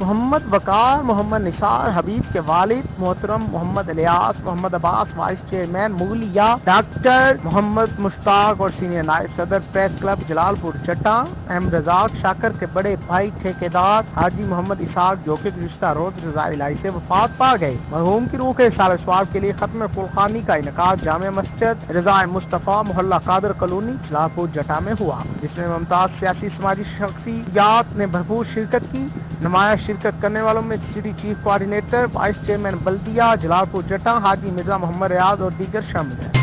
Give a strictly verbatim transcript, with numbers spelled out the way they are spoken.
मोहम्मद वकार मोहम्मद निसार हबीब के वालिद मोहतरम मोहम्मद इलियास मोहम्मद अब्बास वाइस चेयरमैन मुगलिया, डॉक्टर मोहम्मद मुश्ताक और सीनियर नायब सदर प्रेस क्लब जलालपुर चट्टा, एम रजाक शाकर के बड़े भाई ठेकेदार हाजी मोहम्मद इसाक जो कि गुज़िश्ता रोज रज़ा इलाही से वफात पा गए। मरहूम की रूह के साल स्वाब के लिए खत्म कुलखानी का इनकाद जामे मस्जिद रज़ा मुस्तफ़ा मोहल्ला कादर कॉलोनी जलालपुर जटा में हुआ, जिसमें मुमताज सियासी समाजी शख्सियात ने भरपूर शिरकत की। नुमाया शिरकत करने वालों में city chief coordinator vice chairman बल्दिया जलालपुर जटा हाजी मिर्जा मोहम्मद रियाज और दीगर शामिल हैं।